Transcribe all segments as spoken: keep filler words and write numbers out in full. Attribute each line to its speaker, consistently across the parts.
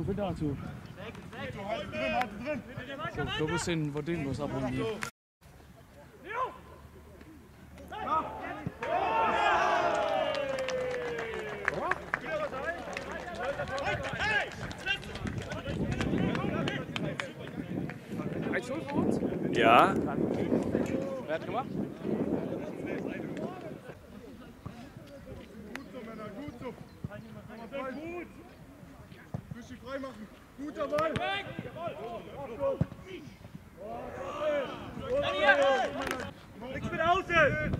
Speaker 1: viel dazu. So, ich glaube, wir sehen, wo den was abholen hier. eins null für uns?
Speaker 2: Ja.
Speaker 1: Wer hat gemacht?
Speaker 3: Gut so, Männer, gut so. Sehr gut. Fischi frei machen. Guter Ball. Nichts mit außen.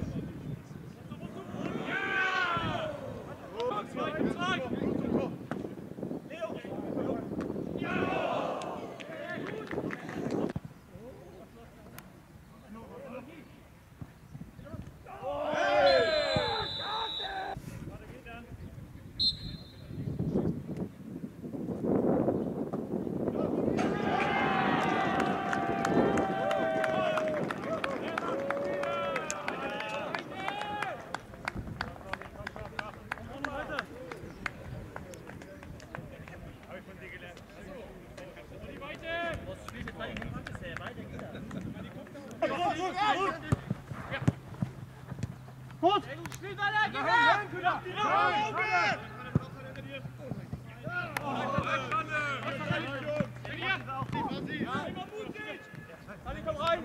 Speaker 3: Gut! Spiel weiter, geh weg! Sali, komm rein!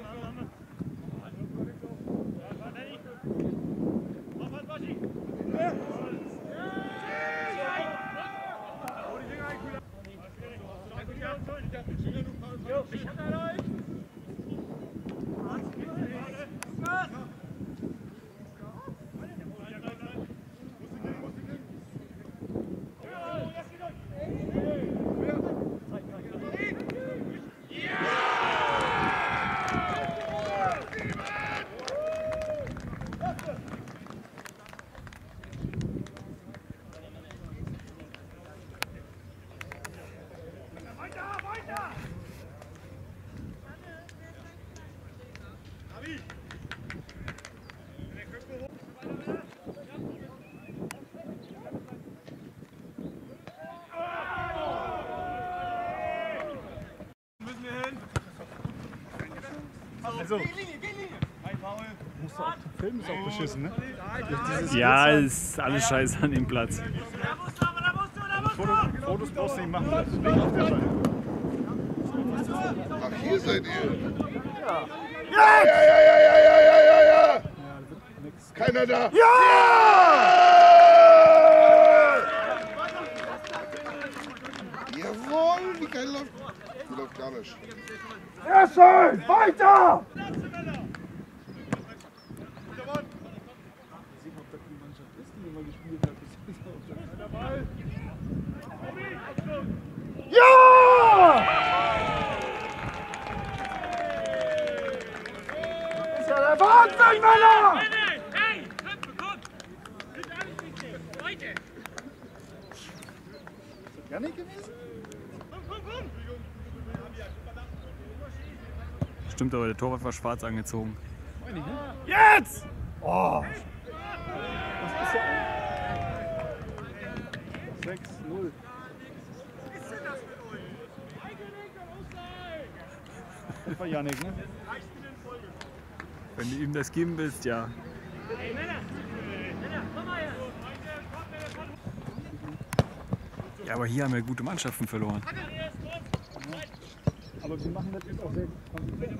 Speaker 1: Also, musst du auch, der Film ist auch beschissen, ne?
Speaker 2: Ja, ist alles scheiße an dem Platz.
Speaker 1: Fotos, Fotos brauchst du nicht machen, das ist nicht auf der Seite.
Speaker 3: Ach, hier seid ihr.
Speaker 1: Ja.
Speaker 3: Ja, ja, ja, ja, ja, ja, ja, ja, ja.
Speaker 1: Ja, da wird nix.
Speaker 3: Keiner da.
Speaker 1: Ja!
Speaker 3: Jawohl, wie geil läuft. Die läuft gar nicht.
Speaker 1: Sehr schön! Weiter! Ja! Das ist ja der Wahnsinn, Männer!
Speaker 4: Hey, Köpfe, komm! Sind alles nicht Leute!
Speaker 1: Ist das gar nicht gewesen?
Speaker 4: Komm, komm, komm!
Speaker 2: Stimmt, aber der Torwart war schwarz angezogen.
Speaker 1: Meine ich, ne?
Speaker 2: Jetzt!
Speaker 1: Oh! Was ist ja? sechs null. Das war Janik, ne?
Speaker 2: Wenn du ihm das geben willst, ja.
Speaker 4: Hey, Männer! Männer, komm mal her!
Speaker 2: Ja, aber hier haben wir gute Mannschaften verloren.
Speaker 1: Aber wir machen das jetzt auch sehr konsequent.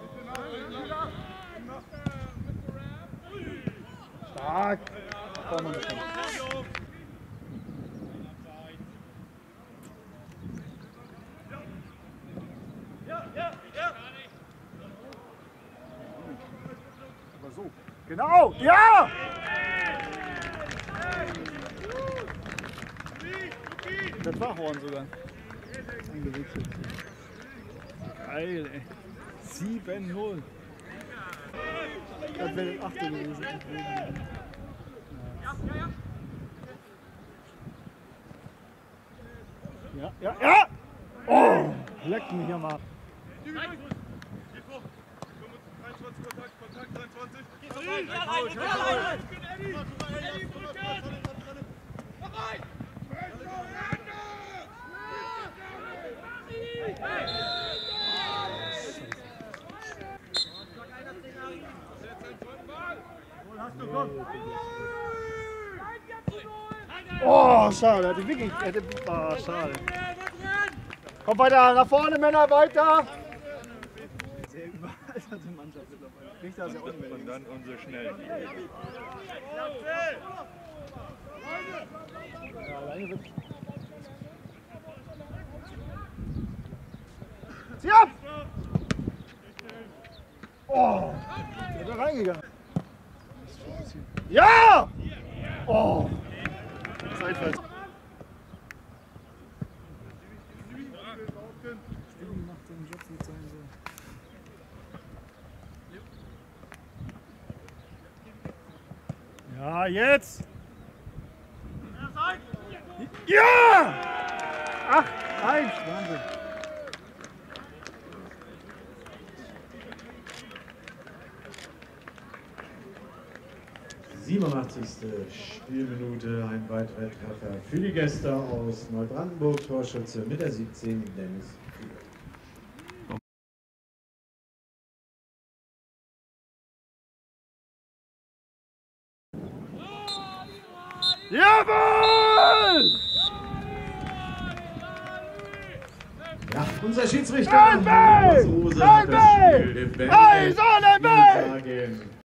Speaker 1: Stark! Vorne mit dem. Aber so. Genau! Ja! Das war Horn sogar. Eingewechselt. Geil, ey. sieben null. Das wäre das achte gewesen. Ja, ja, ja! Oh! Leck mich am Arsch. Oh, schade, hätte wirklich. Hätte, oh, schade. Komm weiter, nach vorne, Männer, weiter! Sehr überalterte Mannschaft mittlerweile. Nicht, dass er unbedingt.
Speaker 3: Und dann unser schnell.
Speaker 1: Ja, alleine wird. Zieh ab! Oh! Der wäre reingegangen. Ja! Oh! Seitwärts. Steven macht seinen Job mit seinen so. Ja, jetzt! Ja! Ach, eins! Wahnsinn!
Speaker 5: siebenundachtzigste Spielminute, ein weiterer Treffer für die Gäste aus Neubrandenburg. Torschütze mit der siebzehn, Dennis Kühler.
Speaker 1: Jawohl!
Speaker 5: Ja, unser Schiedsrichter
Speaker 1: Nein,
Speaker 5: Markus Rose hat das Spiel
Speaker 1: Nein,
Speaker 5: beendet.
Speaker 1: Nein,
Speaker 5: Wir sagen